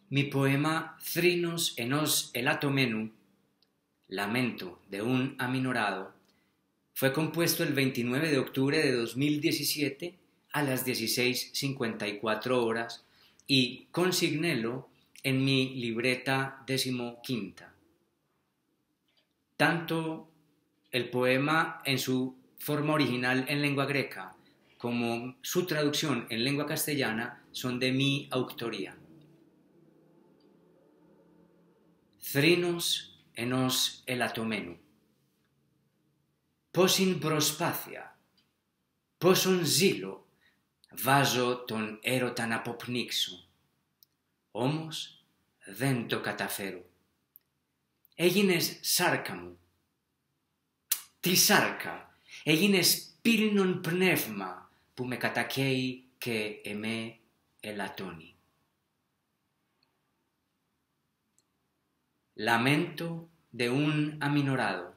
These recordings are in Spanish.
Mi poema Thrinos enos elatomenu, Lamento de un aminorado, fue compuesto el 29 de octubre de 2017 a las 16:54 y consignélo en mi libreta 15ª. Tanto el poema en su forma original en lengua greca como su traducción en lengua castellana son de mi autoría. Thrinos enos elatomenu. Posin prospathia, poson zilo, vazo ton έρωταν αποπνίξω. Όμως δεν το καταφέρω. Έγινες σάρκα μου. Τι σάρκα, έγινες πύρινον πνεύμα που με κατακαίει και εμέ ελαττώνει. Lamento de un aminorado.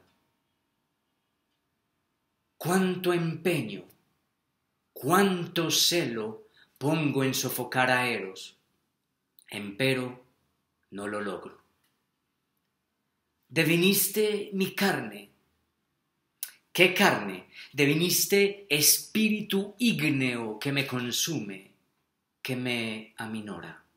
Cuánto empeño, cuánto celo pongo en sofocar a Eros, empero no lo logro. Deviniste mi carne. ¿Qué carne? Deviniste espíritu ígneo que me consume, que me aminora.